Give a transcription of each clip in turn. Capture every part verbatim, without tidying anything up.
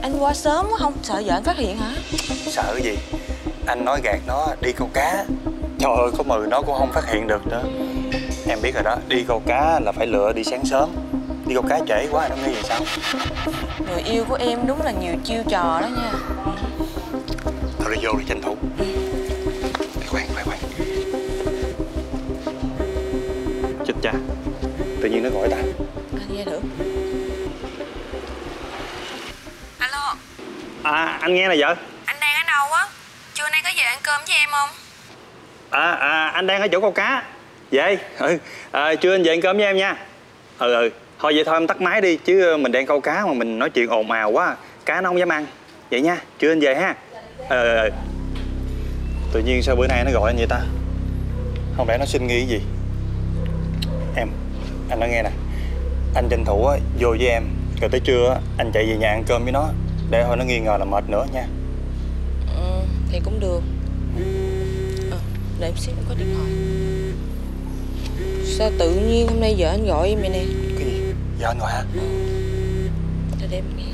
Anh qua sớm quá, không sợ vợ anh phát hiện hả? Sợ cái gì? Anh nói gạt nó đi câu cá. Trời ơi, có mười nó cũng không phát hiện được nữa. Em biết rồi đó, đi câu cá là phải lựa đi sáng sớm. Đi câu cá trễ quá nó nghi thì sao? Người yêu của em đúng là nhiều chiêu trò đó nha. Thôi đi vô đi tranh thủ. Khoan, khoan, khoan. Chết cha, tự nhiên nó gọi ta. Anh nghe thử. Alo. À, anh nghe nè vợ. Anh đang ở đâu á? Trưa nay có về ăn cơm với em không? À, à anh đang ở chỗ câu cá. Về. Ừ. À, trưa anh về ăn cơm với em nha. Ừ ừ. Thôi vậy thôi em tắt máy đi, chứ mình đang câu cá mà mình nói chuyện ồn ào quá, cá nó không dám ăn. Vậy nha, trưa anh về ha. Ừ, ừ. Tự nhiên sao bữa nay nó gọi anh vậy ta? Không lẽ nó xin nghi cái gì? Em, anh nói nghe nè. Anh tranh thủ á, vô với em. Rồi tới trưa á, anh chạy về nhà ăn cơm với nó. Để thôi nó nghi ngờ là mệt nữa nha. Ừ, thì cũng được. À, để em xíu em có điện thoại. Sao tự nhiên hôm nay vợ anh gọi em vậy nè? Cái gì? Vợ anh gọi hả? Ừ. Để để em nghe.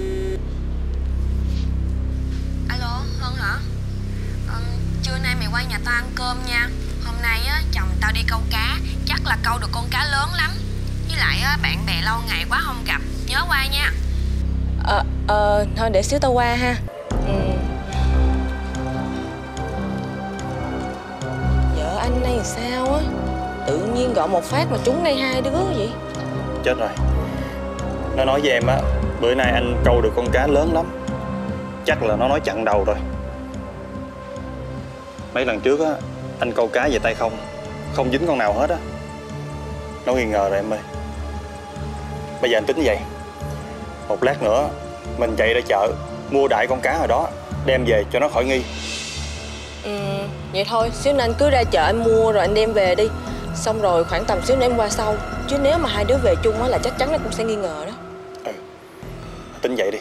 Alo, Hân hả? Ừ, trưa nay mày qua nhà tao ăn cơm nha. Hôm nay á, chồng tao đi câu cá. Chắc là câu được con cá lớn lắm. Với lại á, bạn bè lâu ngày quá không gặp. Nhớ qua nha. Ờ, ờ, thôi để xíu tao qua ha. Ừ. Vợ anh này sao á? Tự nhiên gọi một phát mà trúng đây hai đứa vậy? Chết rồi. Nó nói với em á, bữa nay anh câu được con cá lớn lắm. Chắc là nó nói chặn đầu rồi. Mấy lần trước á, anh câu cá về tay không, không dính con nào hết á. Nó nghi ngờ rồi em ơi. Bây giờ anh tính vậy. Một lát nữa mình chạy ra chợ mua đại con cá rồi đó, đem về cho nó khỏi nghi. Ừ, vậy thôi, xíu nữa anh cứ ra chợ em mua rồi anh đem về đi. Xong rồi khoảng tầm xíu nữa em qua sau. Chứ nếu mà hai đứa về chung á là chắc chắn nó cũng sẽ nghi ngờ đó. Ừ, tính vậy đi.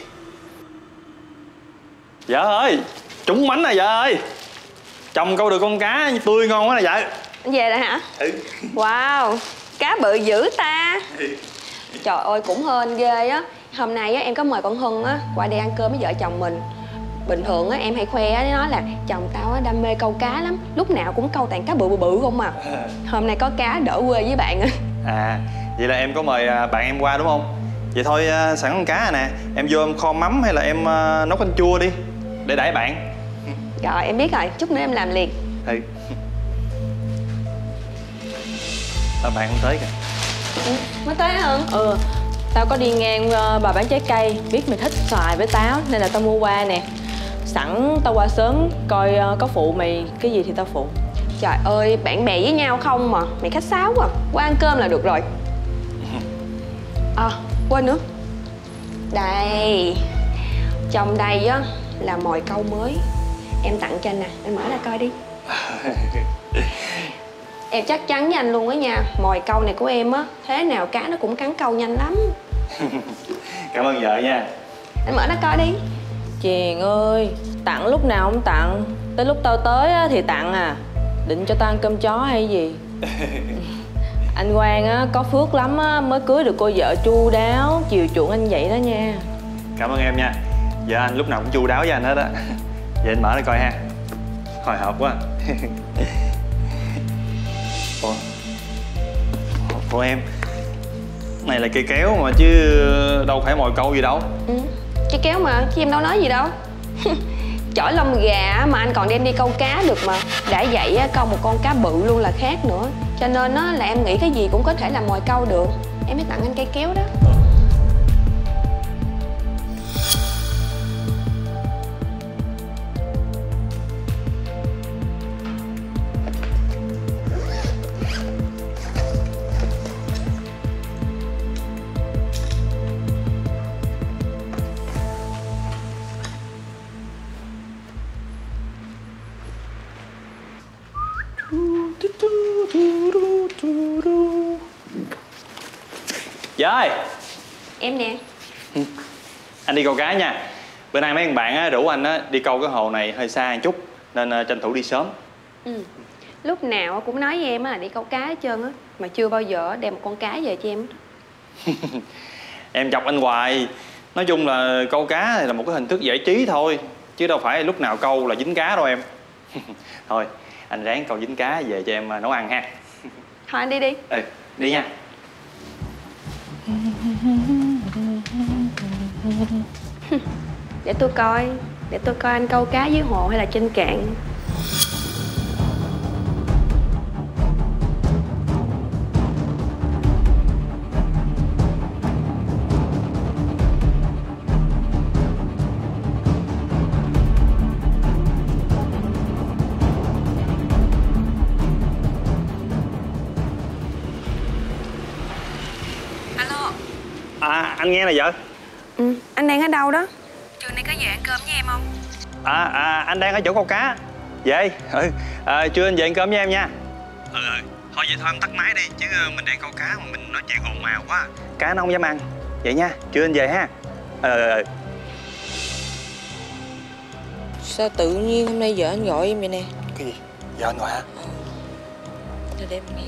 Vợ ơi, trúng mánh nè vợ ơi. Chồng câu được con cá tươi ngon quá nè vợ. Anh về rồi hả? Ừ. Wow, cá bự dữ ta. Ừ. Trời ơi, cũng hên ghê á. Hôm nay á, em có mời con Hân á qua đây ăn cơm với vợ chồng mình. Bình thường á, em hay khoe với nó là chồng tao á, đam mê câu cá lắm. Lúc nào cũng câu toàn cá bự bự bự không à. Hôm nay có cá đỡ quê với bạn á. À, vậy là em có mời bạn em qua đúng không? Vậy thôi sẵn con cá nè, em vô em kho mắm hay là em nấu canh chua đi để đãi bạn. Rồi, em biết rồi, chút nữa em làm liền. Ừ. À, bạn không tới kìa. Ừ, mới tới hả Hân? Ừ, tao có đi ngang uh, bà bán trái cây. Biết mày thích xoài với táo nên là tao mua qua nè. Sẵn tao qua sớm coi uh, có phụ mày cái gì thì tao phụ. Trời ơi, bạn bè với nhau không mà. Mày khách sáo à. Qua ăn cơm là được rồi. À, quên nữa. Đây. Trong đây á là mồi câu mới. Em tặng cho anh nè, anh mở ra coi đi. Em chắc chắn với anh luôn á nha, mồi câu này của em á, thế nào cá nó cũng cắn câu nhanh lắm. Cảm ơn vợ nha. Anh mở ra coi đi. Chèn ơi, tặng lúc nào không tặng. Tới lúc tao tới á, thì tặng à. Định cho tao ăn cơm chó hay gì? Anh Quang á, có phước lắm á, mới cưới được cô vợ chu đáo, chiều chuộng anh vậy đó nha. Cảm ơn em nha. Vợ anh lúc nào cũng chu đáo với anh hết á. Vậy anh mở ra coi ha. Hồi hộp quá. Ủa? Ủa em, này là cây kéo mà chứ đâu phải mồi câu gì đâu. Ừ, cái kéo mà, chứ em đâu nói gì đâu. Chổi lông gà mà anh còn đem đi câu cá được mà. Đã vậy câu một con cá bự luôn là khác nữa. Cho nên á là em nghĩ cái gì cũng có thể làm mồi câu được. Em mới tặng anh cây kéo đó. Vợ ơi. Em nè. Anh đi câu cá nha. Bữa nay mấy thằng bạn á, rủ anh á, đi câu cái hồ này hơi xa một chút nên uh, tranh thủ đi sớm. Ừ. Lúc nào cũng nói với em là đi câu cá hết trơn á. Mà chưa bao giờ đem một con cá về cho em. Em chọc anh hoài. Nói chung là câu cá này là một cái hình thức giải trí thôi, chứ đâu phải lúc nào câu là dính cá đâu em. Thôi anh ráng câu dính cá về cho em nấu ăn ha. Thôi anh đi đi. Ừ, đi nha. Để tôi coi, để tôi coi anh câu cá dưới hồ hay là trên cạn. Alo. À anh nghe nè vợ. Ừ, anh đang ở đâu đó? Trưa nay có về ăn cơm với em không? À, à anh đang ở chỗ câu cá. Về. Ừ, à, trưa anh về ăn cơm với em nha. Ừ, ừ. Thôi vậy thôi em tắt máy đi, chứ mình đang câu cá mà mình nói chuyện ồn ào quá, cá nó không dám ăn. Vậy nha, trưa anh về ha. Ừ, ừ, ừ. Sao tự nhiên hôm nay vợ anh gọi em vậy nè? Cái gì? Vợ anh gọi hả? Để để em nghe.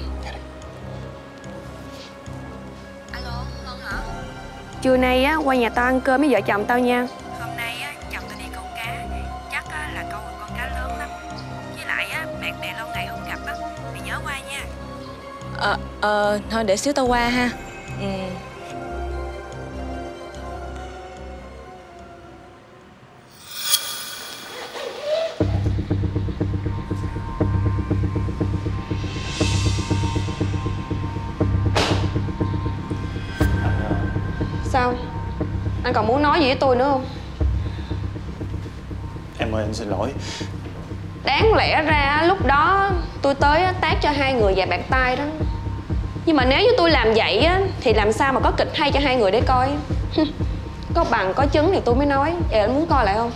Alo, Hân hả? Trưa nay á, qua nhà tao ăn cơm với vợ chồng tao nha. Hôm nay á, chồng tao đi câu cá. Chắc á, là câu được con cá lớn lắm. Với lại á, bạn bè lâu ngày không gặp á, mày nhớ qua nha. Ờ, ờ, thôi để xíu tao qua ha. Ừ. Sao? Anh còn muốn nói gì với tôi nữa không? Em ơi anh xin lỗi. Đáng lẽ ra lúc đó tôi tới tát cho hai người vài bạt tay đó. Nhưng mà nếu như tôi làm vậy á, thì làm sao mà có kịch hay cho hai người để coi. Có bằng có chứng thì tôi mới nói. Vậy anh muốn coi lại không?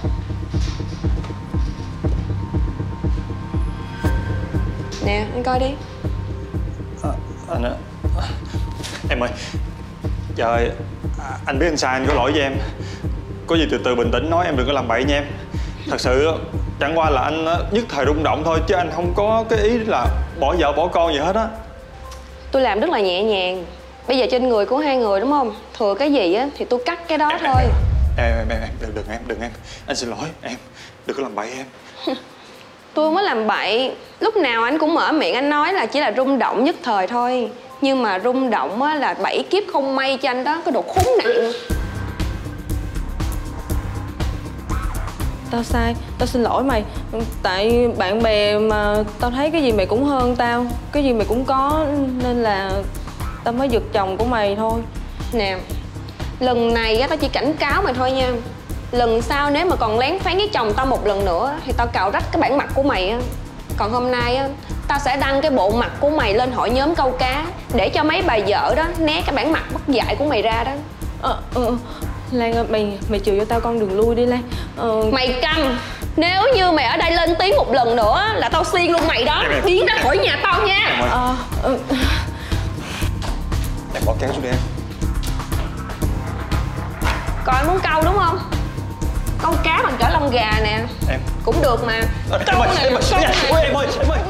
Nè anh coi đi. À, anh à, em ơi, trời, anh biết anh sai, anh có lỗi với em. Có gì từ từ bình tĩnh nói, em đừng có làm bậy nha em. Thật sự chẳng qua là anh nhất thời rung động thôi, chứ anh không có cái ý là bỏ vợ bỏ con gì hết á. Tôi làm rất là nhẹ nhàng. Bây giờ trên người của hai người đúng không? Thừa cái gì á thì tôi cắt cái đó em, thôi. Em em em, em đừng đừng em đừng em anh xin lỗi em, đừng có làm bậy em. Tôi không có làm bậy. Lúc nào anh cũng mở miệng anh nói là chỉ là rung động nhất thời thôi. Nhưng mà rung động á là bảy kiếp không may cho anh đó. Cái độ khốn nạn. Tao sai, tao xin lỗi mày. Tại bạn bè mà tao thấy cái gì mày cũng hơn tao, cái gì mày cũng có, nên là tao mới giật chồng của mày thôi. Nè, lần này á tao chỉ cảnh cáo mày thôi nha. Lần sau nếu mà còn lén phán với chồng tao một lần nữa thì tao cạo rách cái bản mặt của mày á. Còn hôm nay á, tao sẽ đăng cái bộ mặt của mày lên hội nhóm câu cá, để cho mấy bà vợ đó né cái bản mặt bất dạy của mày ra đó. Ờ, ờ, Lan ơi, mày mày chừa cho tao con đường lui đi Lan. Ờ... Mày câm. Nếu như mày ở đây lên tiếng một lần nữa là tao xiên luôn mày đó. Biến ra khỏi nhà tao nha. Ờ, ờ... Em bỏ kéo xuống đi em. Còn anh muốn câu đúng không? Câu cá bằng chở lông gà nè. Em cũng được mà. Em ơi, em ơi, em ơi, em ơi, em ơi.